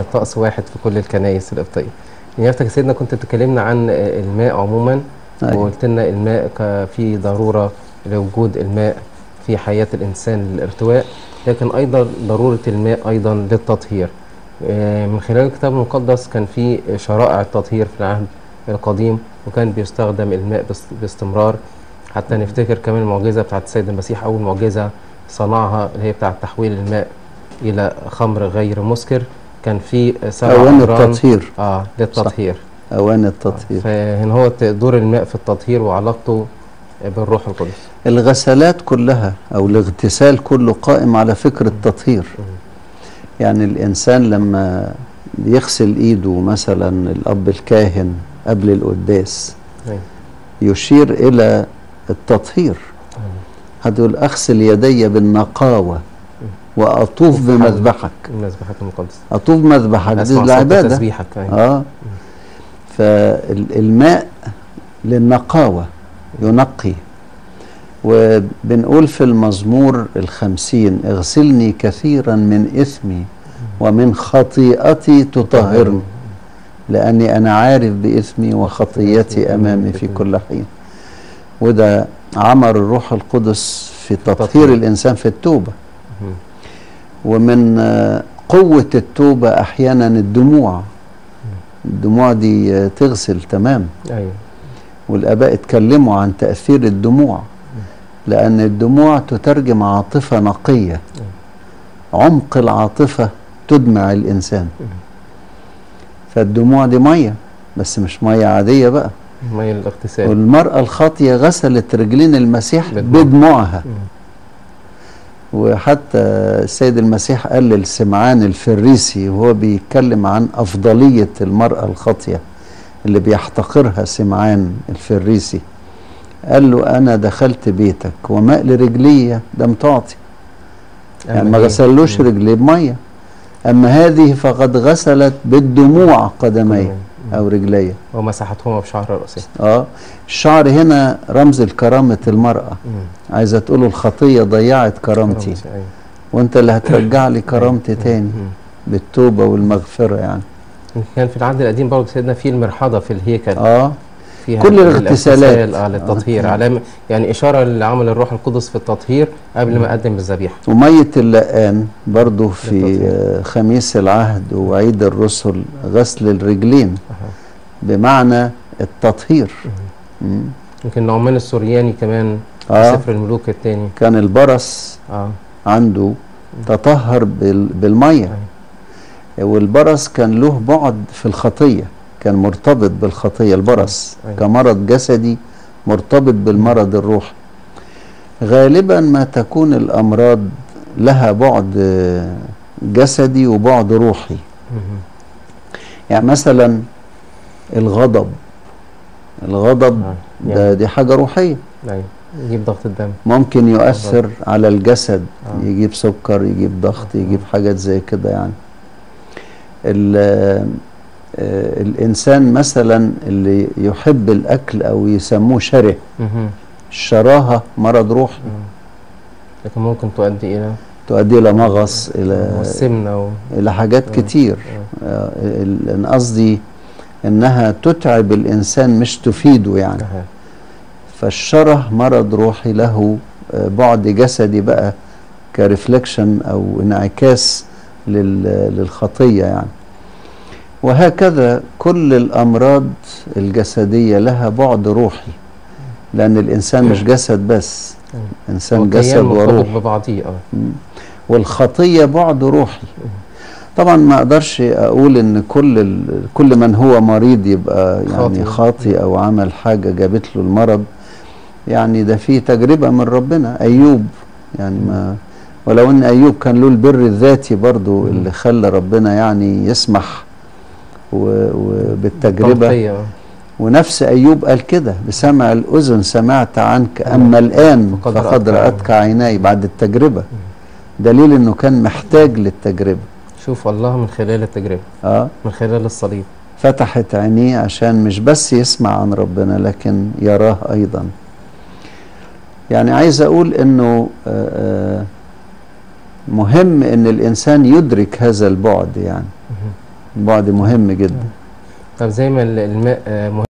طقس واحد في كل الكنائس القبطية. نيافتك يا سيدنا كنت بتكلمنا عن الماء عموما، وقلت لنا الماء في ضرورة لوجود الماء في حياة الإنسان للارتواء، لكن أيضا ضرورة الماء أيضا للتطهير. من خلال الكتاب المقدس كان في شرائع التطهير في العهد القديم، وكان بيستخدم الماء باستمرار، حتى نفتكر كمان المعجزة بتاعت السيد المسيح، أول معجزة صنعها اللي هي بتاعت تحويل الماء إلى خمر غير مسكر. كان في أوان التطهير. للتطهير. أوان التطهير. فهنا هو دور الماء في التطهير وعلاقته بالروح القدس. الغسلات كلها أو الاغتسال كله قائم على فكرة التطهير. يعني الإنسان لما يغسل إيده مثلا الأب الكاهن قبل القداس يشير إلى التطهير. هتقول أغسل يدي بالنقاوة وأطوف بمذبحك. مذبحك المقدس. أطوف بمذبحك دي العبادة. تسبيحك. فالماء للنقاوة ينقي. وبنقول في المزمور 50 اغسلني كثيرا من إثمي ومن خطيئتي تطهرني لأني أنا عارف بإثمي وخطيئتي أمامي في كل حين. وده عمل الروح القدس في تطهير الإنسان في التوبة. ومن قوة التوبة أحيانا الدموع دي تغسل تمام. والآباء اتكلموا عن تأثير الدموع، لأن الدموع تترجم عاطفة نقية. عمق العاطفة تدمع الإنسان. فالدموع دي مية، بس مش مية عادية بقى، مية الاغتسال. والمرأة الخاطية غسلت رجلين المسيح بدموعها. وحتى السيد المسيح قال لسمعان الفريسي وهو بيتكلم عن أفضلية المرأة الخاطية اللي بيحتقرها سمعان الفريسي، قال له أنا دخلت بيتك وماء لرجلي لم تعطي. يعني ما غسلوش رجليه بمية، أما هذه فقد غسلت بالدموع قدمي أو رجلي ومسحتهما بشعر رأسها. الشعر هنا رمز الكرامة المرأة. عايزة تقول الخطية ضيعت كرامتي، وانت اللي هترجع لي كرامتي تاني بالتوبة والمغفرة. يعني كان في العهد القديم برضه سيدنا في المرحاضة في الهيكل. فيها كل الاغتسالات للتطهير، علامة يعني إشارة لعمل الروح القدس في التطهير قبل ما أقدم الذبيحة. ومية اللقان برضه في خميس العهد وعيد الرسل غسل الرجلين بمعنى التطهير. يمكن نعمان السورياني كمان في سفر الملوك الثاني كان البرص عنده تطهر بالمية. والبرص كان له بعد في الخطية، كان مرتبط بالخطية. البرص كمرض جسدي مرتبط بالمرض الروحي. غالبا ما تكون الأمراض لها بعد جسدي وبعد روحي. يعني مثلا الغضب دي حاجة روحية. يجيب ضغط الدم، ممكن يؤثر على الجسد، يجيب سكر، يجيب ضغط، يجيب حاجات زي كده. يعني الإنسان مثلا اللي يحب الأكل أو يسموه شره، الشراهة مرض روحي، لكن ممكن تؤدي إلى مغص، إلى السمنة إلى حاجات كتير. قصدي إنها تتعب الإنسان مش تفيده يعني. فالشره مرض روحي له بعد جسدي بقى كرفلكشن أو انعكاس للخطية يعني. وهكذا كل الأمراض الجسدية لها بعد روحي، لأن الإنسان مش جسد بس، إنسان جسد وروح ببعضيه. والخطية بعد روحي. طبعا ما أقدرش أقول إن كل من هو مريض يبقى يعني خاطي أو عمل حاجة جابت له المرض. يعني ده فيه تجربة من ربنا. أيوب يعني ما ولو إن أيوب كان له البر الذاتي برضو اللي خلى ربنا يعني يسمح وبالتجربة. ونفس أيوب قال كده: بسمع الأذن سمعت عنك، أما الآن فقد رأتك عيناي. بعد التجربة، دليل إنه كان محتاج للتجربة. شوف الله من خلال التجربة، من خلال الصليب فتحت عينيه عشان مش بس يسمع عن ربنا لكن يراه أيضا. يعني عايز أقول إنه مهم إن الإنسان يدرك هذا البعد يعني. بعد مهم جدا. طب زي ما الماء مهم